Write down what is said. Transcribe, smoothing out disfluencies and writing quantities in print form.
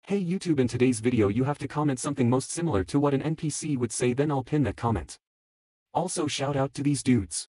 Hey YouTube, in today's video you have to comment something most similar to what an NPC would say, then I'll pin that comment. Also shout out to these dudes.